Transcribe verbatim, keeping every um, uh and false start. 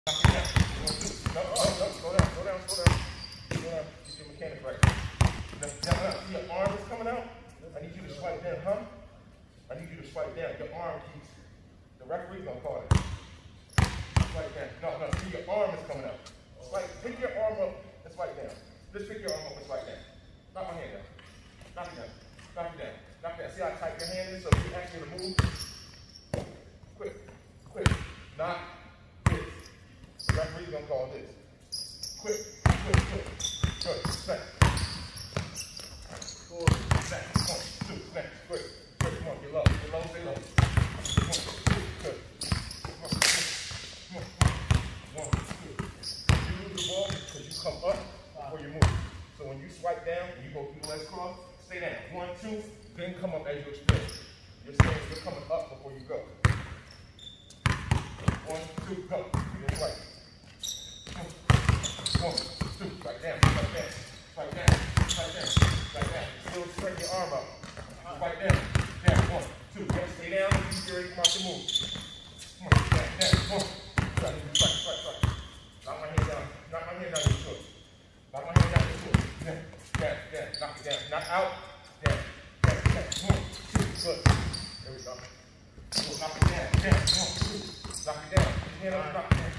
Knock it down. No, no, no, slow down, slow down, slow down. Slow down. Get your mechanic right. Now, now, now, see your arm is coming out? I need you to swipe down, huh? I need you to swipe down. Your arm keeps, the referee's gonna call it. Swipe down. No, no, see your arm is coming out. Swipe, pick your arm up and swipe down. Just pick your arm up and swipe down. Knock my hand down. Knock it down. Knock it down. Knock it down. See how tight your hand is so you actually move? Quick, quick. Knock this. The referee's gonna call this. Quick, quick, quick. Good. Snap. Four, snap. One, two, snap. Quick, quick. Come on, get low. Get low, stay low. Come on, two, good. Come on, come on, come on. One, two. You lose the ball because you come up before you move. So when you swipe down and you go through the legs cross, stay down. One, two, then come up as you extend. You're saying you're coming up before you go. One, two, go. Then right. One, two, right down, right down, right down, right down, right down. Still straighten your arm up. Right down, down, one, two. Then stay down and you ready to come out your move. Come on, down, down, one. Right, right, right, right. Knock my hand down. Knock my hand down your foot. Knock my hand down your foot. Down, down, down. Knock it down. Knock out. Down, down, down. One, two, good. There we go. So knock it down, down, one, two. Knock it down. Hand up, knock it down.